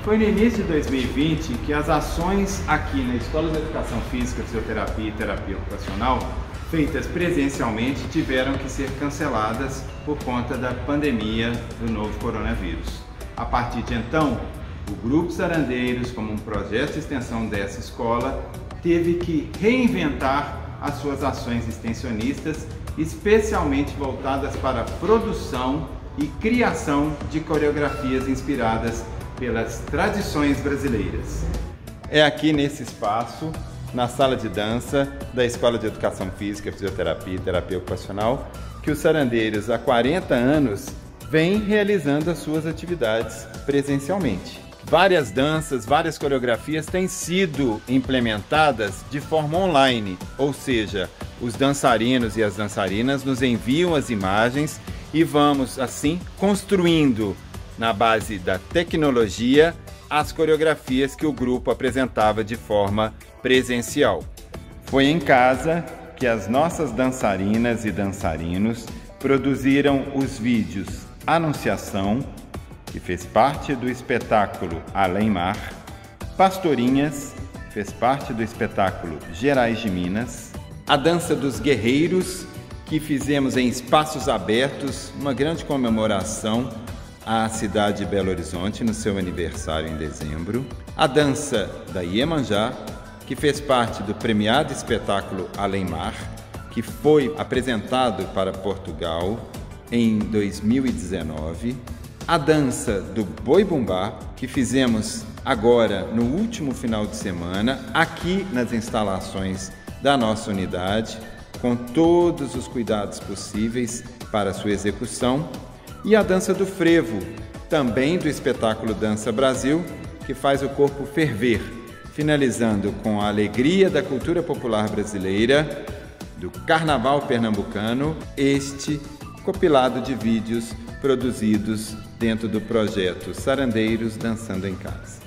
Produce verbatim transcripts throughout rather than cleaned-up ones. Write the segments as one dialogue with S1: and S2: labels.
S1: Foi no início de dois mil e vinte que as ações aqui na Escola de Educação Física, Fisioterapia e Terapia Ocupacional, feitas presencialmente, tiveram que ser canceladas por conta da pandemia do novo coronavírus. A partir de então, o Grupo Sarandeiros, como um projeto de extensão dessa escola, teve que reinventar as suas ações extensionistas, especialmente voltadas para a produção e criação de coreografias inspiradas pelas tradições brasileiras. É aqui nesse espaço, na sala de dança da Escola de Educação Física, Fisioterapia e Terapia Ocupacional, que os Sarandeiros há quarenta anos vem realizando as suas atividades presencialmente. Várias danças, várias coreografias têm sido implementadas de forma online, ou seja, os dançarinos e as dançarinas nos enviam as imagens e vamos, assim, construindo, na base da tecnologia, as coreografias que o grupo apresentava de forma presencial. Foi em casa que as nossas dançarinas e dançarinos produziram os vídeos Anunciação, que fez parte do espetáculo Além Mar, Pastorinhas, fez parte do espetáculo Gerais de Minas, a Dança dos Guerreiros, que fizemos em espaços abertos, uma grande comemoração à cidade de Belo Horizonte no seu aniversário em dezembro, a Dança da Iemanjá, que fez parte do premiado espetáculo Além Mar, que foi apresentado para Portugal em dois mil e dezenove, a Dança do Boi Bumbá, que fizemos agora no último final de semana, aqui nas instalações da nossa unidade, com todos os cuidados possíveis para sua execução, e a Dança do Frevo, também do espetáculo Dança Brasil, que faz o corpo ferver, finalizando com a alegria da cultura popular brasileira, do Carnaval pernambucano, este compilado de vídeos produzidos dentro do projeto Sarandeiros Dançando em Casa.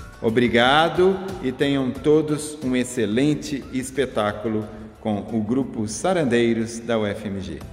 S1: Obrigado e tenham todos um excelente espetáculo com o Grupo Sarandeiros da U F M G.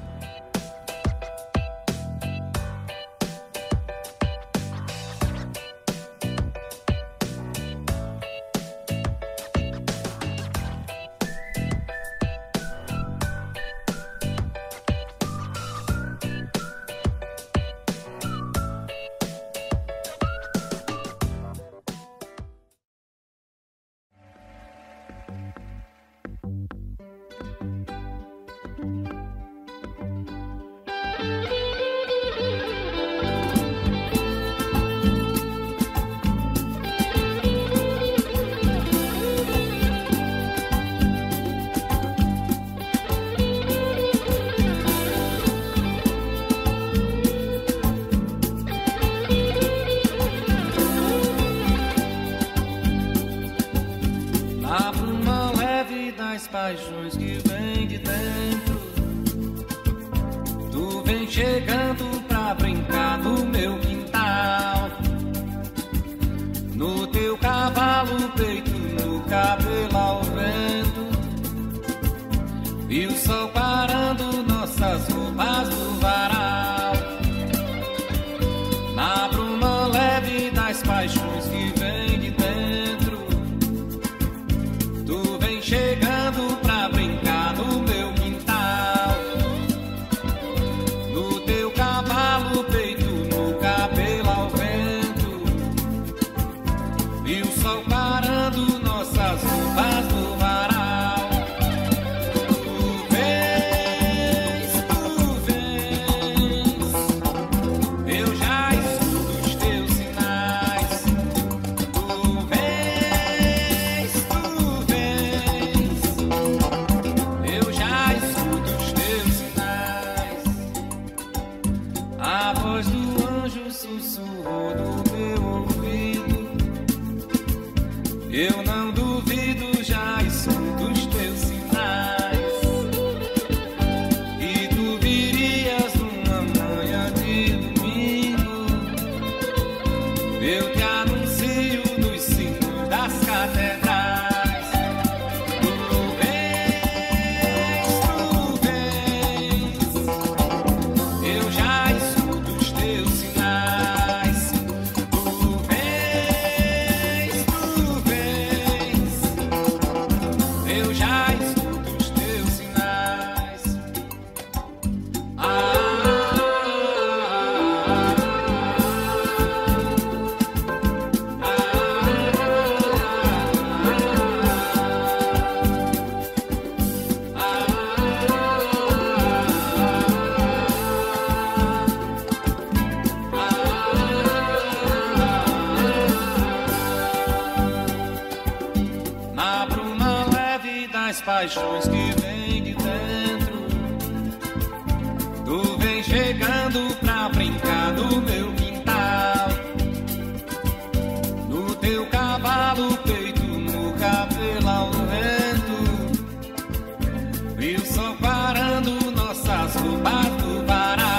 S2: Paixões que vem de dentro, tu vem chegando pra brincar no meu quintal, no teu cavalo peito, no cabelo ao vento, e o sol parando nossas roupas no varal, na bruma leve das paixões que vem de dentro, tu vem chegando pra brincar no meu quintal, no teu cavalo peito, no cabelo ao vento, e o sol parando nossas roupas no varal. Tu vens, tu vens, eu já escuto os teus sinais. Tu vens, tu vens, eu já escuto os teus sinais. A voz do anjo sussurrou no meu ouvido, eu não duvido, já escuto os teus sinais. E tu virias numa manhã de domingo, eu te anuncio nos sinos das catedrais. Tu vens, tu vens, eu já escuto os teus sinais. Tu vens, paixões que vem de dentro. Tu vem chegando pra brincar no meu quintal, no teu cavalo peito, no cabelo ao vento, e o sol parando nossas roupas do varal.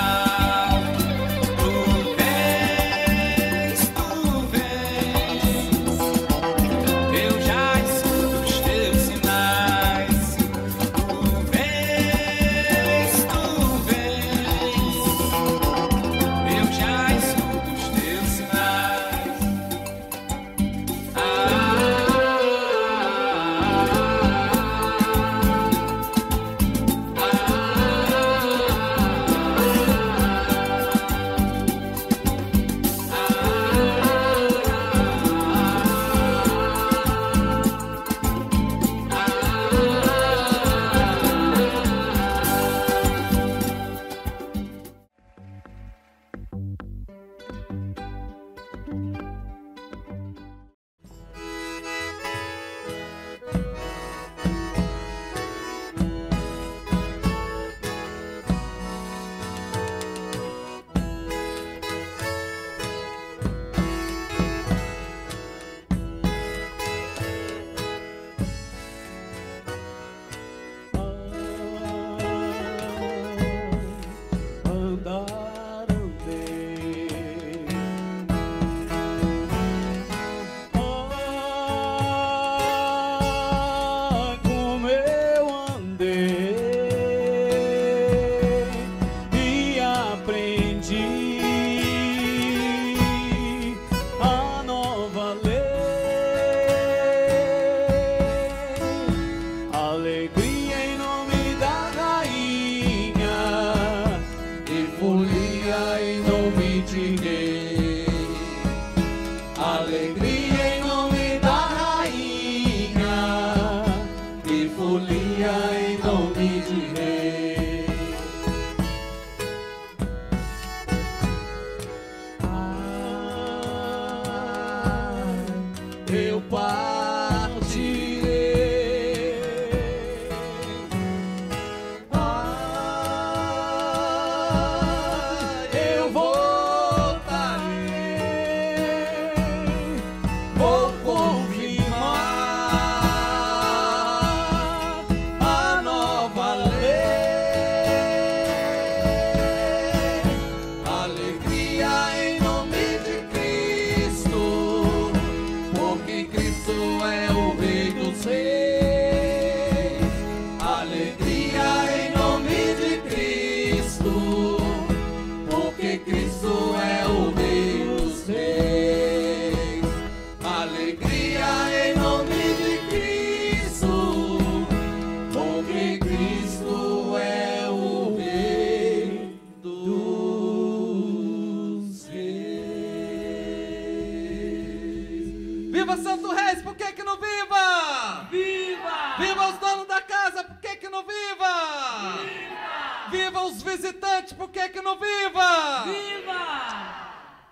S3: Viva Santo Reis, por que que não viva?
S4: Viva!
S3: Viva os donos da casa, por que que não viva?
S4: Viva!
S3: Viva os visitantes, por que que não viva?
S4: Viva!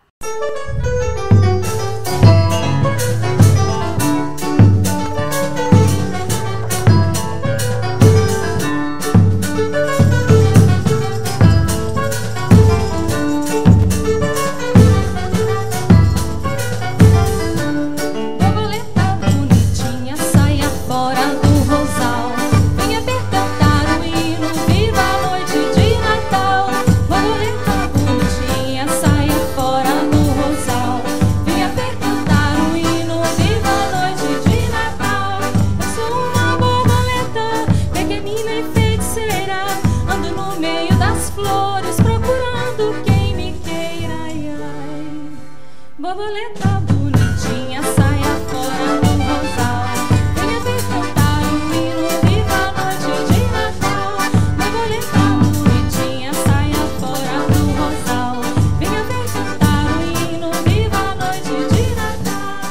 S5: Borboleta bonitinha, saia fora do rosal. Venha ver cantar um hino, viva a noite de Natal. Borboleta bonitinha, saia fora do rosal. Venha ver cantar um hino, viva a noite de Natal.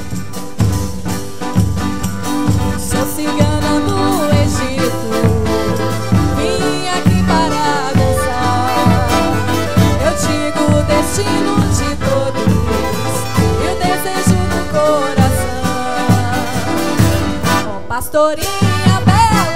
S5: Sou cigana do Egito, vim aqui para dançar. Eu digo o destino de todos, pastorinha bela.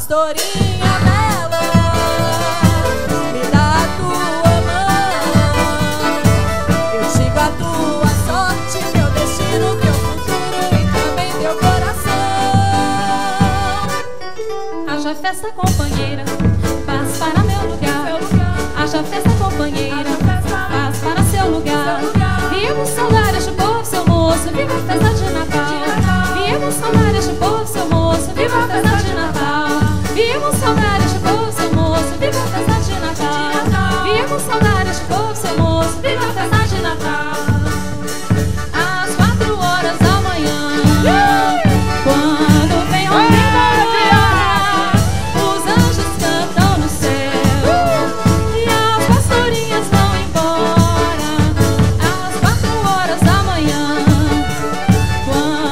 S5: pastorinha bela, me dá a tua mão. Eu digo a tua sorte, teu destino, teu futuro e também teu coração. Haja festa, companheira, paz para meu lugar. Haja festa, companheira, paz para seu lugar. Viemos saudar este povo, seu moço, viva a festa de Natal. Viemos saudar este povo, seu moço, viva a festa de Natal. Viemos saudar este povo, seu moço, viva a festa de Natal. Viemos saudar este povo, seu moço, viva a festa de Natal. Às quatro horas da manhã, quando vem o dia, os anjos cantam no céu e as pastorinhas vão embora. Às quatro horas da manhã, quando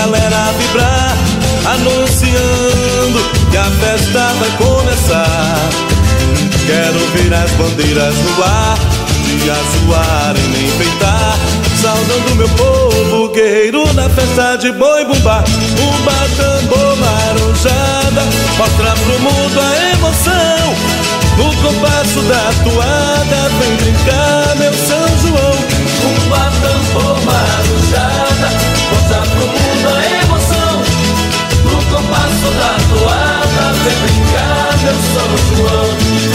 S6: galera vibrar, anunciando que a festa vai começar. Quero ver as bandeiras no ar, de azuarem nem enfeitar, saudando meu povo guerreiro na festa de boi bumbá. Bumba, tambor, marujada, mostra pro mundo a emoção. No compasso da toada, vem brincar meu São João. Bumba, tambor, marujada, mostra pro mundo a emoção. No compasso da toada, vem brincar meu São João.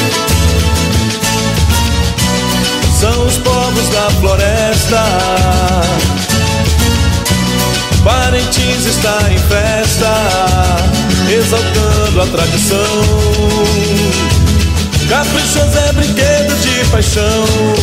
S6: São os povos da floresta, Parintins está em festa, exaltando a tradição. Caprichoso é brinquedo de paixão.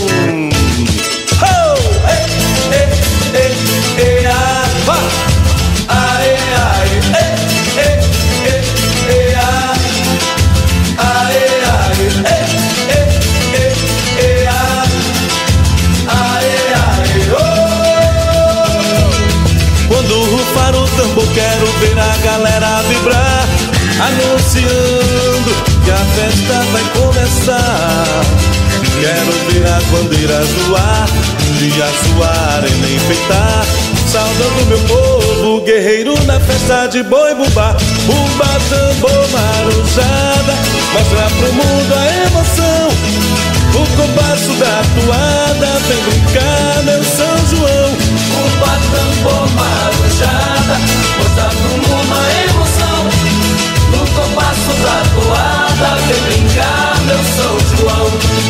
S6: Oh! Ei, ei, ei, ei, ah, vá! Aê, aê, ei, ei, ei, ei, ah! Aê, aê, ei, ei, ei, ei, ah! Aê, aê, oh! Quando rufar o tambor, quero ver a galera vibrar, anunciando que a festa vai começar. Quero ver as bandeiras no ar, de azuarem nem enfeitar, saudando meu povo guerreiro na festa de boi bumbá. Bumba, tambor, marujada, mostra pro mundo a emoção. O compasso da toada, vem brincar meu São João. Bumba, tambor, marujada, mostra pro mundo a emoção. No compasso da toada, vem brincar meu São João.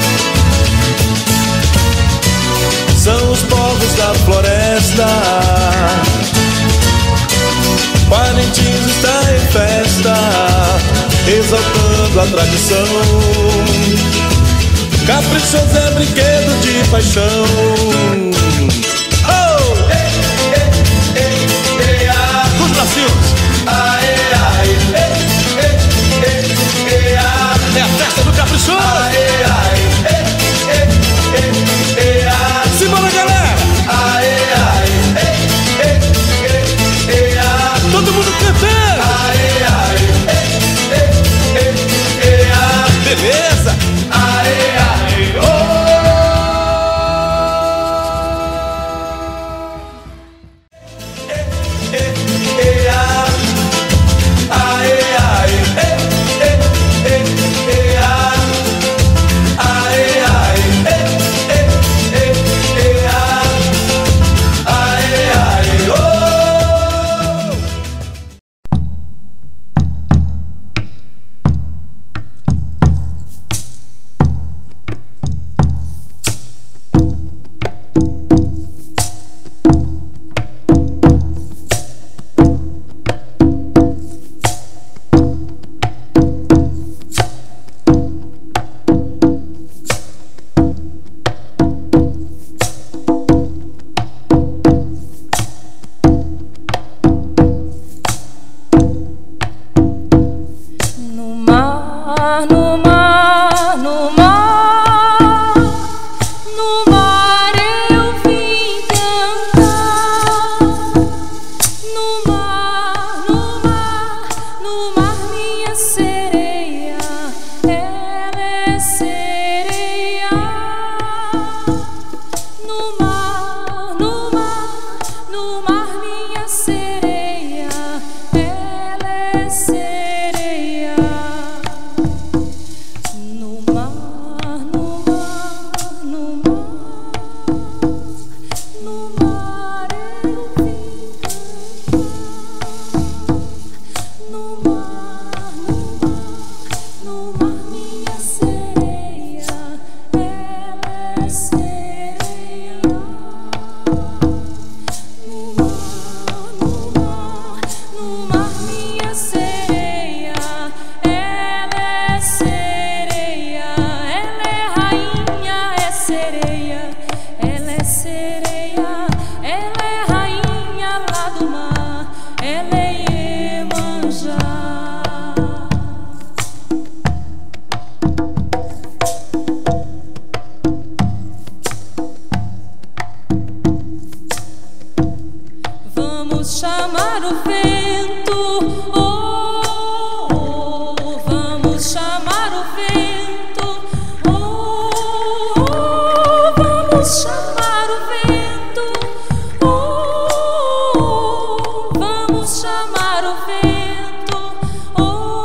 S6: São os povos da floresta, Parintins está em festa, exaltando a tradição. Caprichoso é brinquedo de paixão. Oh! Ei, ei, ei, ei, ah! Dos bracinhos! Aê, aê, ei, ei, ei, ei, ah! É a festa do Caprichoso! Aê, aê, ei, ei, ei, ei, ah! Simbora, galera! Aê, aê, ei, ei, ei, ei, ah! Todo mundo cantando! Aê, aê, ei, ei, ei, ei, ah! Beleza! Aê, aê, oh! Ei, ei, ei, ah! Aê, aê, ei, ei, ei, ei, ah! Aê, aê, ei, ei, ei, ei, ah! Aê, aê, oh!
S5: No mar, no mar, no mar, no mar eu vim cantar. No mar, no mar, no mar minha sereia, ela é sereia. No mar, no mar, no mar minha sereia, ela é sereia. No mar, no mar, no mar, no mar eu vim cantar. No mar, no mar, no mar minha sereia, ela é sereia. No mar, no mar, no mar minha sereia, ela é sereia. Ela é rainha, é sereia. Ela é sereia, ela é rainha lá do mar. Ela é Iemanjá. Vamos chamar chamar o vento. Oh, oh, vamos chamar o vento. Oh, oh, vamos chamar o vento. Oh, oh, vamos chamar o vento. Oh,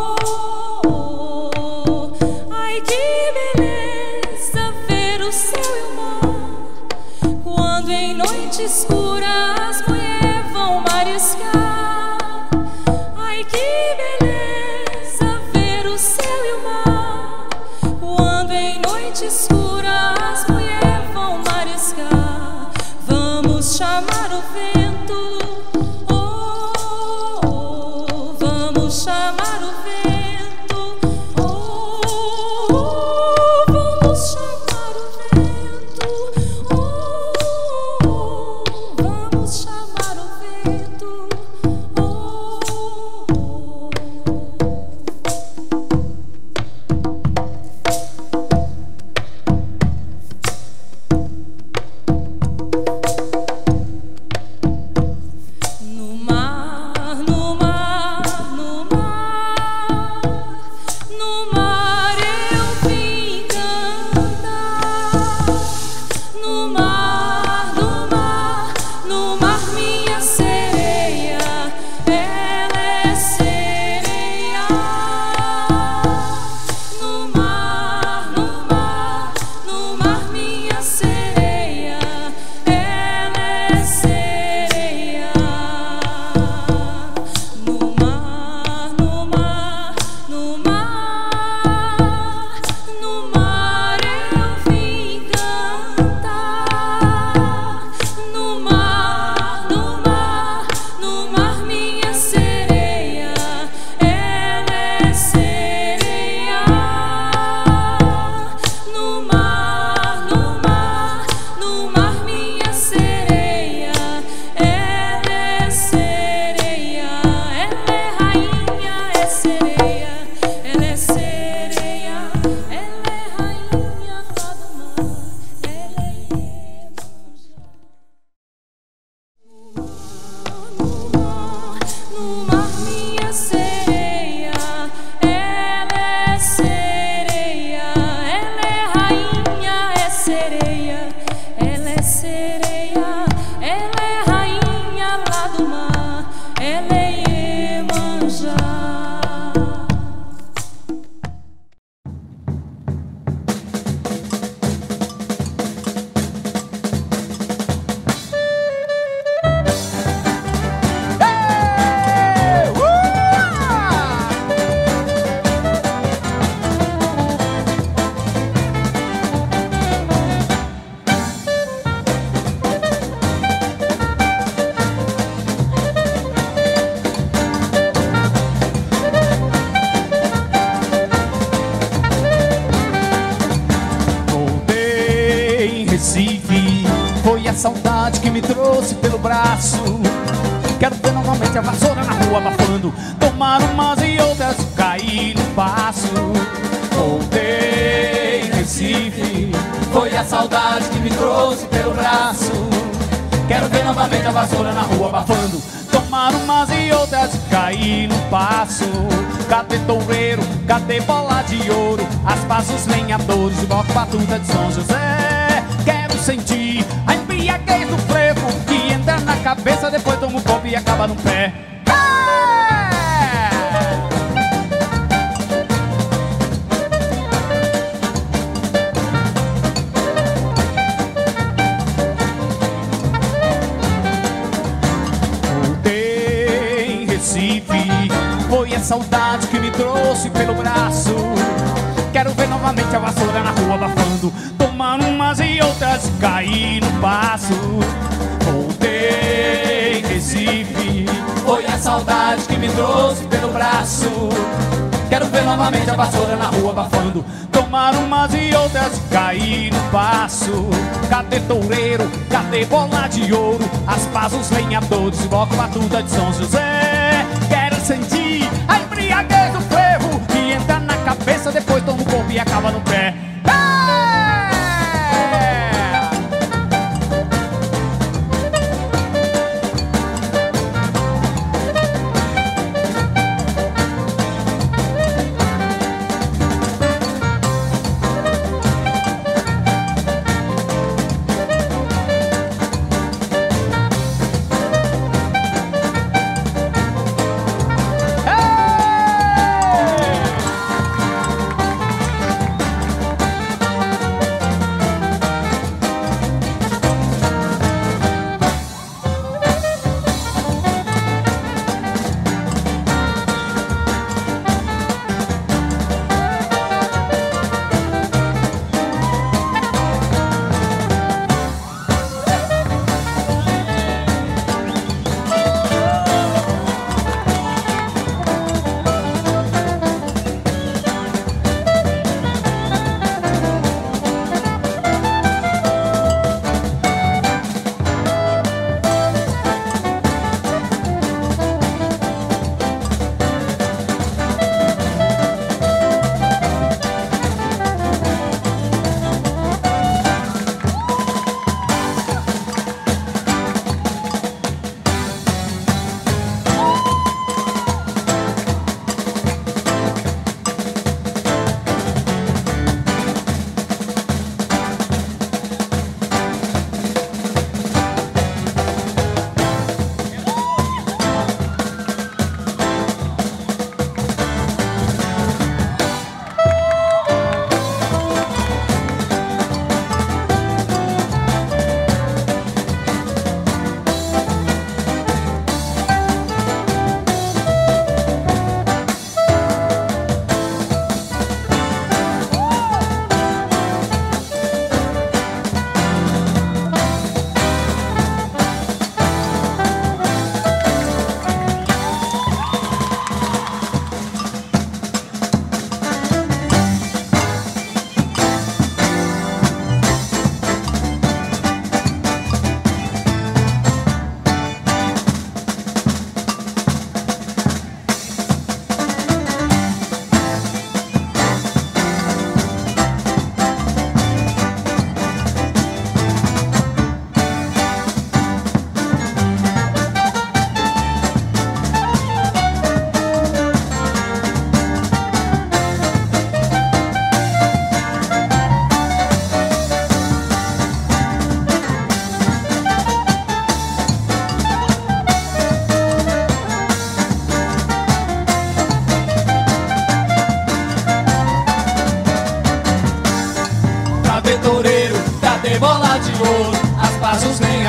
S5: oh, ai que beleza ver o céu e o mar, quando em noite escura as mulheres vão mariscar. Ai que beleza ver o céu e o mar, quando em noite escura as mulheres vão mariscar. Vamos chamar o vento. Oh, oh, vamos chamar o vento. Oh, oh, vamos chamar o vento. Oh, oh, vamos chamar o vento. Oh, oh. No mar, no mar, no mar, no mar eu vim cantar. No mar, no mar, no mar minha sereia, ela é sereia. No mar, no mar, no mar minha sereia, ela é sereia. No mar, no mar, no mar, no mar eu vim cantar. No mar, no mar, no mar minha sereia, ela é sereia. No mar, no mar, no mar minha sereia, ela é sereia. Ela é rainha, é sereia. Ela é sereia, ela é rainha lá do mar. Ela é Iemanjá. No mar, no mar minha sereia, ela é sereia. Ela é rainha, é sereia. Ela é sereia, ela é rainha lá do mar. Ela é Iemanjá.
S7: Voltei em Recife, foi a saudade que me trouxe pelo braço. Quero ver novamente a vassoura na rua abafando, tomar umas e outras, cair no passo. Voltei em Recife, foi a saudade que me trouxe pelo braço. Quero ver novamente a vassoura na rua abafando, tomar umas e outras, cair no passo. Cadê toureiro, cadê bola de ouro, as pás, os lenhadores, o bloco batuta de São José. Quero sentir a embriaguez do frevo, que entra na cabeça, depois toma um copo e acaba no pé. Voltei em Recife, foi a saudade que me trouxe pelo braço. Quero ver novamente a vassoura na rua abafando, tomar umas e outras, cair no passo. Voltei em Recife, foi a saudade que me trouxe pelo braço. Quero ver novamente a vassoura na rua abafando, tomar umas e outras, cair no passo. Cadê toureiro, cadê bola de ouro, as pás, os lenhadores, o bloco batuta de São José. Quero sentir a embriaguez do frevo, que entra na cabeça, depois toma o corpo e acaba no pé.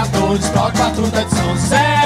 S7: Todos, Cláudio Patuta de São José.